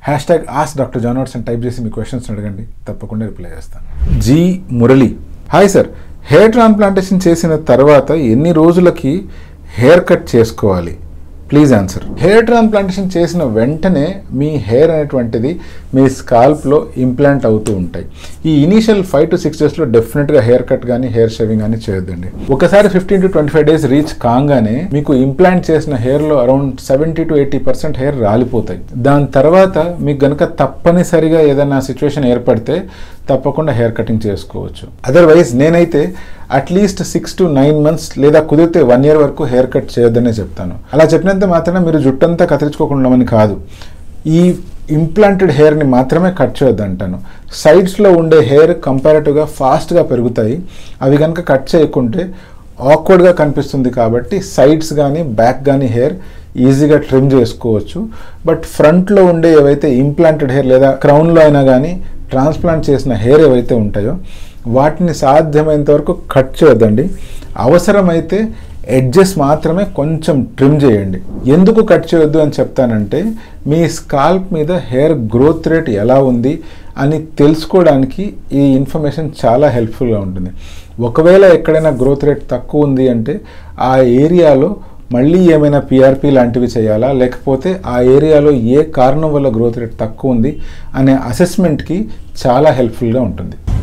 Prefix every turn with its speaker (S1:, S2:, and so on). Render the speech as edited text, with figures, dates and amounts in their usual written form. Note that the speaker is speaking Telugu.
S1: #AskDrJohnwatts అని టైప్ చేసి మీ క్వశ్చన్స్ అడగండి, తప్పకుండా రిప్లై చేస్తాను. G Murali, hi sir, hair transplantation చేసిన తర్వాత ఎన్ని రోజులకి హెయిర్ కట్ చేసుకోవాలి? Please answer. హెయిర్ ట్రాన్స్ప్లాంటేషన్ చేసిన వెంటనే మీ హెయిర్ అనేటువంటిది మీ స్కాల్ప్లో ఇంప్లాంట్ అవుతూ ఉంటాయి. ఈ ఇనీషియల్ 5 to 6 డేస్లో డెఫినెట్గా హెయిర్ కట్ కానీ హెయిర్ షేవింగ్ కానీ చేయొద్దండి. ఒకసారి 15 to 25 డేస్ రీచ్ కాగానే మీకు ఇంప్లాంట్ చేసిన హెయిర్లో అరౌండ్ 70 to 80% హెయిర్ రాలిపోతాయి. దాని తర్వాత మీకు గనక తప్పనిసరిగా ఏదైనా సిచ్యువేషన్ ఏర్పడితే తప్పకుండా హెయిర్ కటింగ్ చేసుకోవచ్చు. అదర్వైజ్ నేనైతే అట్లీస్ట్ 6 to 9 months లేదా కుదిరితే 1 year వరకు హెయిర్ కట్ చేయొద్దనే చెప్తాను. అలా చెప్పినంత మాత్రమే మీరు జుట్టంతా కత్తిరించుకోకుండా కాదు, ఈ ఇంప్లాంటెడ్ హెయిర్ని మాత్రమే కట్ చేయొద్దు అంటాను. సైడ్స్లో ఉండే హెయిర్ కంపారిటివ్గా ఫాస్ట్గా పెరుగుతాయి. అవి కనుక కట్ చేయకుంటే ఆక్వర్డ్గా కనిపిస్తుంది. కాబట్టి సైడ్స్ కానీ బ్యాక్ కానీ హెయిర్ ఈజీగా ట్రిమ్ చేసుకోవచ్చు. బట్ ఫ్రంట్లో ఉండే ఏవైతే ఇంప్లాంటెడ్ హెయిర్ లేదా క్రౌన్లో అయినా కానీ ట్రాన్స్ప్లాంట్ చేసిన హెయిర్ ఏవైతే ఉంటాయో వాటిని సాధ్యమైనంత వరకు కట్ చేయొద్దండి. అవసరమైతే ఎడ్జెస్ మాత్రమే కొంచెం ట్రిమ్ చేయండి. ఎందుకు కట్ చేయొద్దు అని చెప్తానంటే మీ స్కాల్ప్ మీద హెయిర్ గ్రోత్ రేట్ ఎలా ఉంది అని తెలుసుకోవడానికి ఈ ఇన్ఫర్మేషన్ చాలా హెల్ప్ఫుల్గా ఉంటుంది. ఒకవేళ ఎక్కడైనా గ్రోత్ రేట్ తక్కువ ఉంది అంటే ఆ ఏరియాలో మళ్ళీ ఏమైనా పిఆర్పి లాంటివి చేయాలా, లేకపోతే ఆ ఏరియాలో ఏ కారణం వల్ల గ్రోత్ రేట్ తక్కువ ఉంది అనే అసెస్మెంట్కి చాలా హెల్ప్ఫుల్గా ఉంటుంది.